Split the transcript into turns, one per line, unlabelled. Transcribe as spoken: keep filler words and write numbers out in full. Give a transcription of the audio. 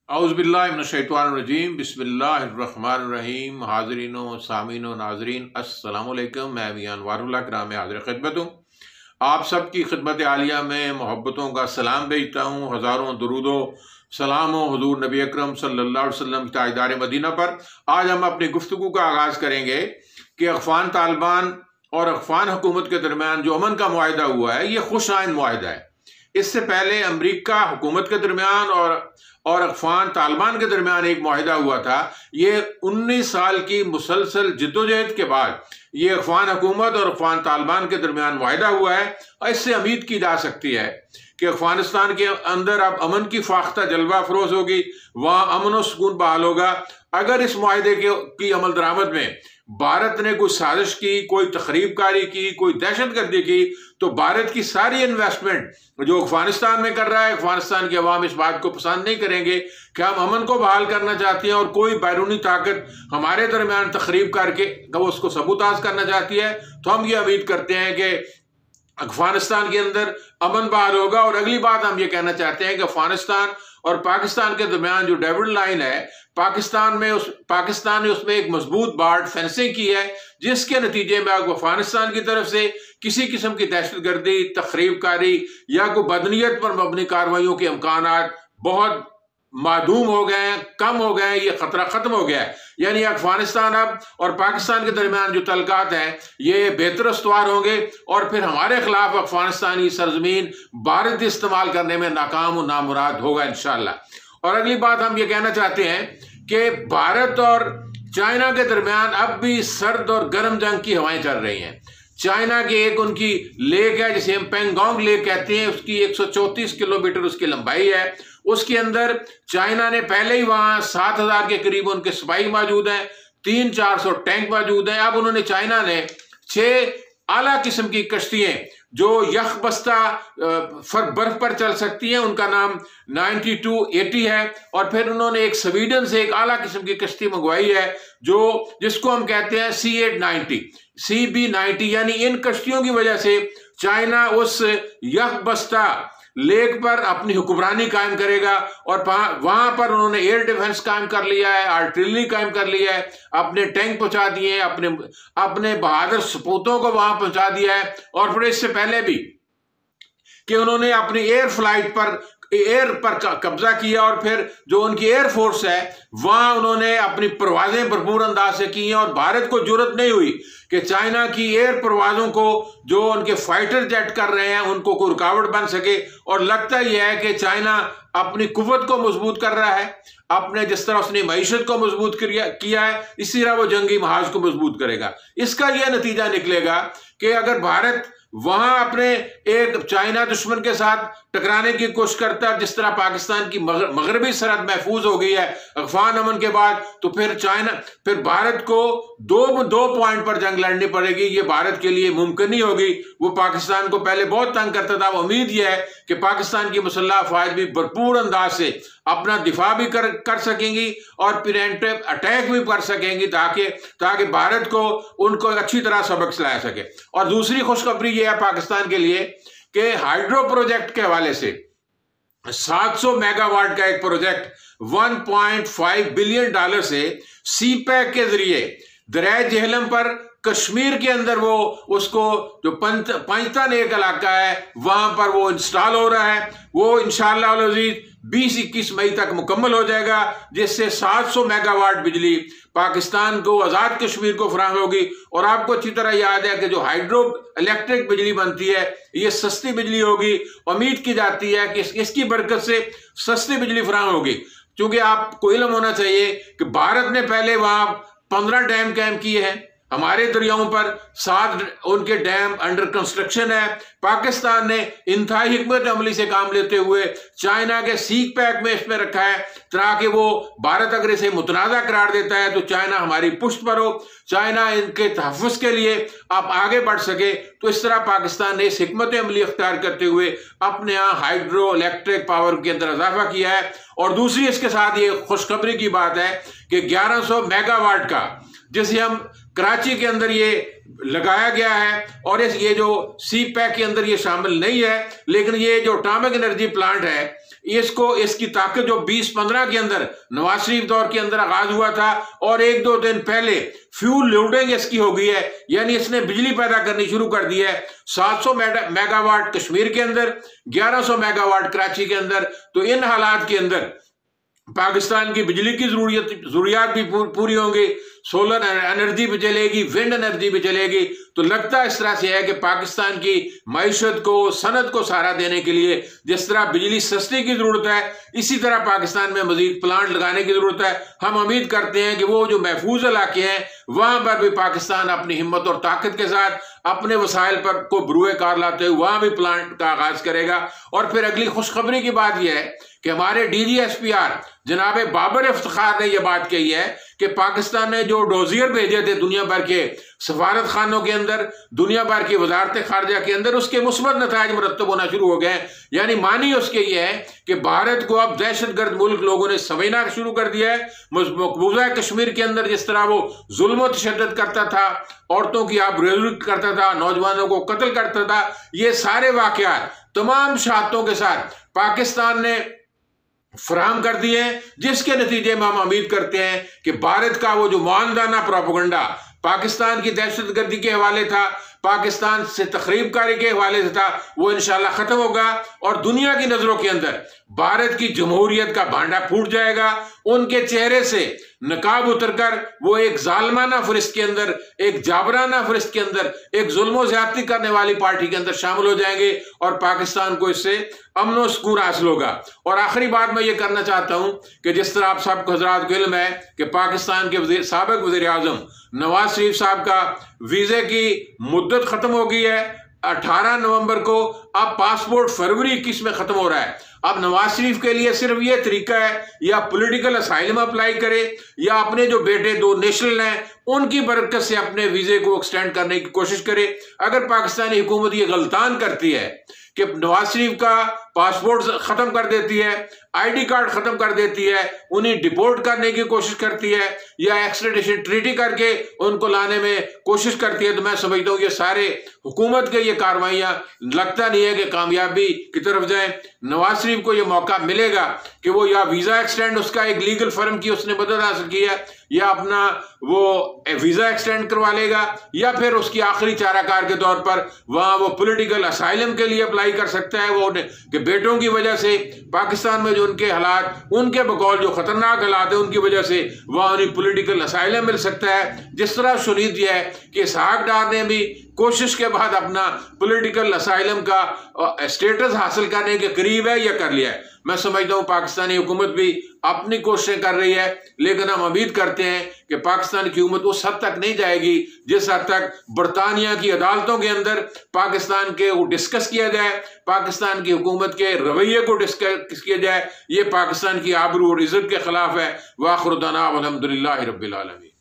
औज़ुबिल्लाहिमिनश्शैतानिर्रजीम बिस्मिल्लाहिर्रहमानिर्रहीम। हाज़रीन व सामीन व नाज़रीन अस्सलामु अलैकुम। मैं मियां नवाज़ ग्राम में हाज़िर खिदमत हूँ। आप सब की खिदमत आलिया में मोहब्बतों का सलाम भेजता हूँ। हज़ारों दरूदो सलाम हुज़ूर नबी अकरम सल्लल्लाहु अलैहि वसल्लम की ताजदार मदीना पर। आज हम अपनी गुफ्तगू का आगाज़ करेंगे कि अफ़गान तालिबान और अफ़गान हुकूमत के दरमियान जो अमन का मुआहिदा हुआ है, ये खुश आइन मुआहिदा है। इससे पहले अमरीका हुकूमत के दरमियान और और अफ़गान तालिबान के दरमियान एक मुआहिदा हुआ था। ये उन्नीस साल की मुसलसल जिद्दोजहद के बाद ये अफ़गान हुकूमत और अफ़गान तालिबान के दरमियान मुआहिदा हुआ है। और इससे उम्मीद की जा सकती है कि अफ़गानिस्तान के अंदर अब अमन की फाख्ता जलवा अफरोज होगी, वहाँ अमन और सुकून बहाल होगा। अगर इस मुआहिदे की अमल दरामद में भारत ने कोई साजिश की, कोई तखरीबकारी की, कोई दहशतगर्दी की, तो भारत की सारी इन्वेस्टमेंट जो अफगानिस्तान में कर रहा है, अफगानिस्तान की अवाम इस बात को पसंद नहीं करेंगे कि हम अमन को बहाल करना चाहते हैं और कोई बैरूनी ताकत हमारे दरमियान तखरीब करके वो उसको सबूताज करना चाहती है। तो हम ये उम्मीद करते हैं कि अफगानिस्तान के अंदर अमन बहाल होगा। और अगली बात हम ये कहना चाहते हैं कि अफगानिस्तान और पाकिस्तान के दरमियान जो डेविड लाइन है, पाकिस्तान में उस पाकिस्तान ने उसमें एक मजबूत बार्ड फेंसिंग की है, जिसके नतीजे में अफगानिस्तान की तरफ से किसी किस्म की दहशतगर्दी, तखरीबकारी या कोई बदनीयत पर मबनी कार्रवाइयों के इम्कानात बहुत मादूम हो गए हैं, कम हो गए हैं। ये खतरा खत्म हो गया है। यानी अफगानिस्तान अब और पाकिस्तान के दरमियान जो तलकात हैं, ये बेहतर अस्तवार होंगे और फिर हमारे खिलाफ अफगानिस्तानी सरजमीन भारत इस्तेमाल करने में नाकाम और नामुराद होगा इंशाअल्लाह। और अगली बात हम ये कहना चाहते हैं कि भारत और चाइना के दरमियान अब भी सर्द और गर्म जंग की हवाएं चल रही हैं। चाइना की एक उनकी लेक है जिसे हम पेंगोंग लेक कहते हैं, उसकी एक सौ चौंतीस किलोमीटर उसकी लंबाई है। उसके अंदर चाइना ने पहले ही वहां सात हजार के करीब उनके सिपाही मौजूद हैं, तीन चार सौ टैंक मौजूद हैं। अब उन्होंने चाइना ने छह आला किस्म की कश्तियां जो यख बस्ता बर्फ पर चल सकती हैं, उनका नाम नाइन्टी टू एटी है। और फिर उन्होंने एक स्वीडन से एक आला किस्म की कश्ती मंगवाई है जो जिसको हम कहते हैं C eight ninety C B ninety. यानी इन कश्तियों की वजह से चाइना उस यख बस्ता लेक पर अपनी हुक्मरानी कायम करेगा। और वहां पर उन्होंने एयर डिफेंस कायम कर लिया है, आर्टिलरी कायम कर लिया है, अपने टैंक पहुंचा दिए हैं, अपने अपने बहादुर सपूतों को वहां पहुंचा दिया है। और फिर इससे पहले भी कि उन्होंने अपनी एयर फ्लाइट पर एयर पर कब्जा किया और फिर जो उनकी एयर फोर्स है वहां उन्होंने अपनी परवाजें भरपूर अंदाज से की हैं। और भारत को जरूरत नहीं हुई कि चाइना की एयर परवाजों को जो उनके फाइटर जेट कर रहे हैं उनको कोई रुकावट बन सके। और लगता यह है कि चाइना अपनी कुव्वत को मजबूत कर रहा है, अपने जिस तरह उसने मईशत को मजबूत किया है, इसी तरह वो जंगी महाज को मजबूत करेगा। इसका यह नतीजा निकलेगा कि अगर भारत वहां अपने एक चाइना दुश्मन के साथ टकराने की कोशिश करता है, जिस तरह पाकिस्तान की मगरबी सरहद महफूज हो गई है अफगान अमन के बाद, तो फिर चाइना फिर भारत को दो दो पॉइंट पर जंग लड़नी पड़ेगी। ये भारत के लिए मुमकिन नहीं होगी। वो पाकिस्तान को पहले बहुत तंग करता था। उम्मीद यह है कि पाकिस्तान की मुसल्लह अफवाज भी भरपूर अंदाज से अपना दिफा भी कर कर सकेंगी और प्रिवेंटिव अटैक भी कर सकेंगी ताकि ताकि भारत को उनको अच्छी तरह सबक सिला सके। और दूसरी खुशखबरी यह है पाकिस्तान के लिए कि हाइड्रो प्रोजेक्ट के हवाले से सात सौ मेगावाट का एक प्रोजेक्ट एक पॉइंट पाँच बिलियन डॉलर से सी पैक के जरिए दरिया झेलम पर कश्मीर के अंदर वो उसको जो पंत पंजतन एक इलाका है वहां पर वो इंस्टॉल हो रहा है। वो इंशाअल्लाह अज़ीज़ बीस इक्कीस मई तक मुकम्मल हो जाएगा, जिससे सात सौ मेगावाट बिजली पाकिस्तान को आज़ाद कश्मीर को फराहम होगी। और आपको अच्छी तरह याद है कि जो हाइड्रो इलेक्ट्रिक बिजली बनती है ये सस्ती बिजली होगी। उम्मीद की जाती है कि इसकी बरकत से सस्ती बिजली फराहम होगी। क्योंकि आपको इल्म होना चाहिए कि भारत ने पहले वहां पंद्रह डैम कायम किए हैं, हमारे दरियाओं पर सात उनके डैम अंडर कंस्ट्रक्शन है। पाकिस्तान ने इंतहाई हिकमत अमली से काम लेते हुए चाइना के सीक पैक में इसमें रखा है ताकि वो भारत अगर इसे मुतनाज़ा करार देता है तो चाइना हमारी पुष्ट पर हो, चाइना इनके तहफ़्फ़ुज़ के लिए आप आगे बढ़ सके। तो इस तरह पाकिस्तान ने इस हिकमत अमली अख्तियार करते हुए अपने यहाँ हाइड्रो इलेक्ट्रिक पावर के अंदर इजाफा किया है। और दूसरी इसके साथ ये खुशखबरी की बात है कि ग्यारह सौ मेगावाट का, जिसे हम कराची के अंदर ये लगाया गया है और इस ये जो सी पैक के अंदर ये शामिल नहीं है, लेकिन ये जो एटॉमिक एनर्जी प्लांट है इसको इसकी ताकत जो बीस पंद्रह के अंदर नवाज शरीफ दौर के अंदर आगाज हुआ था और एक दो दिन पहले फ्यूल लोडिंग इसकी हो गई है, यानी इसने बिजली पैदा करनी शुरू कर दी है। सात सौ मेगावाट कश्मीर के अंदर, ग्यारह सौ मेगावाट कराची के अंदर। तो इन हालात के अंदर पाकिस्तान की बिजली की जरूरत जरूरियात भी पूरी होंगी, सोलर एनर्जी भी चलेगी, विंड एनर्जी भी चलेगी। तो लगता इस तरह से है कि पाकिस्तान की मईशत को, सनत को सहारा देने के लिए जिस तरह बिजली सस्ती की जरूरत है, इसी तरह पाकिस्तान में मजीद प्लांट लगाने की जरूरत है। हम उम्मीद करते हैं कि वो जो महफूज इलाके हैं वहां पर भी पाकिस्तान अपनी हिम्मत और ताकत के साथ अपने वसाइल पर को बरूए कार लाते हुए वहां भी प्लांट का आगाज करेगा। और फिर अगली खुशखबरी की बात यह है कि हमारे D G S P R जनाब बाबर इफ्तिखार ने यह बात कही है कि पाकिस्तान ने जो डोजियर भेजे थे दुनिया भर के सफारत खानों के अंदर, दुनिया भर की वजारत खारजा के अंदर, उसके मुस्बत नताज मुरत्तब होना शुरू हो गए। यानी मानी उसके ये है कि भारत को अब दहशतगर्द मुल्क लोगों ने समझना शुरू कर दिया है। मकबूजा कश्मीर के अंदर जिस तरह वो जुल्म तशद्दुद करता था, औरतों की आबरूज़ी करता था, नौजवानों को कत्ल करता था, ये सारे वाकयात तमाम शहादतों के साथ पाकिस्तान ने फराहम कर दिए, जिसके नतीजे में हम उम्मीद करते हैं कि भारत का वो जो मानदाना प्रोपेगेंडा पाकिस्तान की दहशतगर्दी के हवाले था, पाकिस्तान से तखरीबकारी के हवाले से था, वो इंशाल्लाह खत्म होगा और दुनिया की नजरों के अंदर भारत की जमहूरियत का भांडा फूट जाएगा। उनके चेहरे से नकाब उतरकर वो एक जालमाना फरिश्त के अंदर, एक जाबराना फरिश्त के अंदर, एक जुल्म ज़्यादती करने वाली पार्टी के अंदर शामिल हो जाएंगे और पाकिस्तान को इससे अमन व सुकून हासिल होगा। और आखिरी बात मैं ये करना चाहता हूँ कि जिस तरह आप सबको हजरात को इल्म है कि पाकिस्तान के साबिक वज़ीर आज़म नवाज शरीफ साहब का वीज़े की मुद्दत ख़त्म हो गई है अठारह नवंबर को, अब पासपोर्ट फरवरी इक्कीस में ख़त्म हो रहा है। अब नवाज शरीफ के लिए सिर्फ ये तरीका है या पॉलिटिकल असाइलम अप्लाई करे या अपने जो बेटे दो नेशनल हैं उनकी बरकत से अपने वीज़े को एक्सटेंड करने की कोशिश करे। अगर पाकिस्तानी हुकूमत ये गलतान करती है कि नवाज शरीफ का पासपोर्ट ख़त्म कर देती है, आईडी कार्ड ख़त्म कर देती है, उन्हें डिपोर्ट करने की कोशिश करती है या एक्स्ट्रेडिशन ट्रीटी करके उनको लाने में कोशिश करती है, तो मैं समझता हूँ ये सारे हुकूमत के ये कार्रवाइयाँ लगता नहीं है कि कामयाबी की तरफ जाएं। नवाज शरीफ को ये मौका मिलेगा कि वो या वीज़ा एक्सटेंड, उसका एक लीगल फर्म की उसने मदद हासिल की है, या अपना वो वीज़ा एक्सटेंड करवा लेगा, या फिर उसकी आखिरी चाराकार के तौर पर वहाँ वो पॉलिटिकल असाइलम के लिए अप्लाई कर सकता है। वो कि बेटों की वजह से पाकिस्तान में जो उनके हालात, उनके बकौल जो खतरनाक हालात है उनकी वजह से वहाँ उन्हें पॉलिटिकल असाइलम मिल सकता है। जिस तरह सुनीत यह है कि इसहाक डार ने भी कोशिश के बाद अपना पॉलिटिकल असाइलम का स्टेटस हासिल करने के करीब है या कर लिया है। मैं समझता हूँ पाकिस्तानी हुकूमत भी अपनी कोशिशें कर रही है, लेकिन हम उम्मीद करते हैं कि पाकिस्तान की हुकूमत उस हद तक नहीं जाएगी जिस हद तक बरतानिया की अदालतों के अंदर पाकिस्तान के वो डिस्कस किया जाए, पाकिस्तान की हुकूमत के रवैये को डिस्कस किया जाए। ये पाकिस्तान की आबरू और इज्जत के खिलाफ है। वाखिर दाना अल्हम्दुलिल्लाहि रब्बिल आलमीन।